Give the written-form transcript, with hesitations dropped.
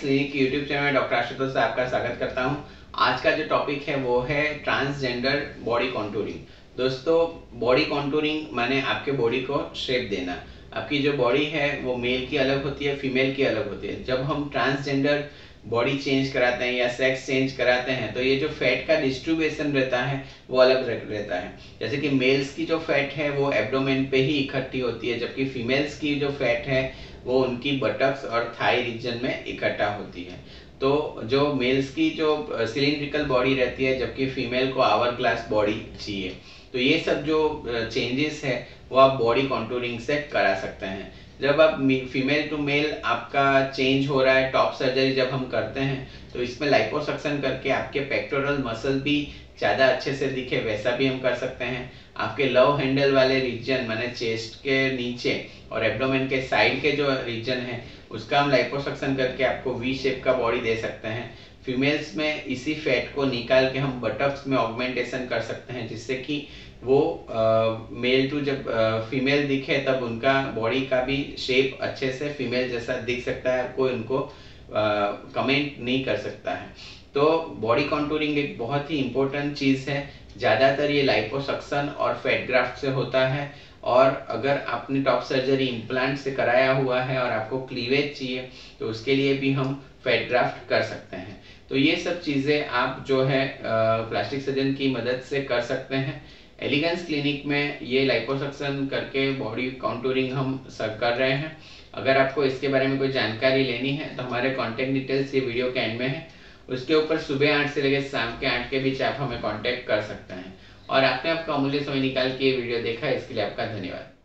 Clinic YouTube channel में doctor Ashutosh से आपका स्वागत करता हूं। आज का जो टॉपिक है वो है ट्रांसजेंडर बॉडी कॉन्टूरिंग। दोस्तों, बॉडी कॉन्टूरिंग माने आपके बॉडी को शेप देना। आपकी जो बॉडी है वो मेल की अलग होती है, फीमेल की अलग होती है। जब हम ट्रांसजेंडर बॉडी चेंज कराते हैं या सेक्स चेंज कराते हैं तो ये जो फैट का डिस्ट्रीब्यूशन रहता है वो अलग रहता है। जैसे कि मेल्स की जो फैट है वो एब्डोमेन पे ही इकट्ठी होती है, जबकि फीमेल्स की जो फैट है वो उनकी बटक्स और थाई रीजन में इकट्ठा होती है। तो जो मेल्स की जो सिलिंड्रिकल बॉडी रहती है, जबकि फीमेल को आवर ग्लास बॉडी चाहिए। तो ये सब जो चेंजेस है वो आप बॉडी कॉन्टूरिंग से करा सकते हैं। जब आप फीमेल टू मेल आपका चेंज हो रहा है, टॉप सर्जरी जब हम करते हैं तो इसमें लाइपोसक्शन करके आपके पेक्टोरल मसल भी ज़्यादा अच्छे से दिखे वैसा भी हम कर सकते हैं। आपके लव हैंडल वाले रीजन माने चेस्ट के नीचे और एब्डोमेन के साइड के जो रीजन है उसका हम लाइपोसक्शन करके आपको वी शेप का बॉडी दे सकते हैं। फीमेल्स में इसी फैट को निकाल के हम बटक्स में ऑगमेंटेशन कर सकते हैं, जिससे कि वो मेल टू जब फीमेल दिखे तब उनका बॉडी का भी शेप अच्छे से फीमेल जैसा दिख सकता है, कोई उनको कमेंट नहीं कर सकता है। तो बॉडी कॉन्टूरिंग एक बहुत ही इम्पोर्टेंट चीज़ है। ज़्यादातर ये लाइपोसक्शन और फैट ग्राफ्ट से होता है, और अगर आपने टॉप सर्जरी इम्प्लांट से कराया हुआ है और आपको क्लीवेज चाहिए तो उसके लिए भी हम फैट ग्राफ्ट कर सकते हैं। तो ये सब चीज़ें आप जो है प्लास्टिक सर्जन की मदद से कर सकते हैं। एलिगेंस क्लिनिक में ये लाइपोसक्शन करके बॉडी कॉन्टूरिंग हम सब कर रहे हैं। अगर आपको इसके बारे में कोई जानकारी लेनी है तो हमारे कॉन्टैक्ट डिटेल्स ये वीडियो के एंड में है। उसके ऊपर सुबह 8 से लेकर शाम के 8 के बीच आप हमें कांटेक्ट कर सकते हैं। और आपने आपका अमूल्य समय निकाल के ये वीडियो देखा, इसके लिए आपका धन्यवाद।